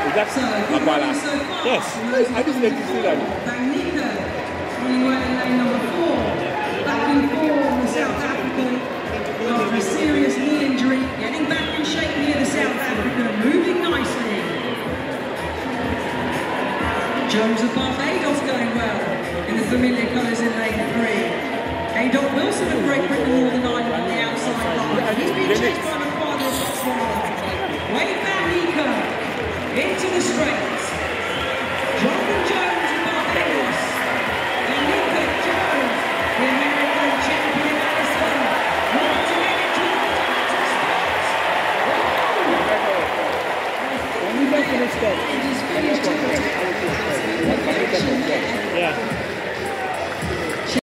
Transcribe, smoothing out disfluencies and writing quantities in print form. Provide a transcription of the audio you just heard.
that Agbala? Yes, I just let you see that. Running well in lane number 4. Back in form, the South African. After a serious knee injury, getting back in shape here, the South African, moving nicely. Jones of Barbados going well in the familiar colours in lane 3. Adolf Wilson of Great Britain, Northern Ireland on the outside line. He's been chased by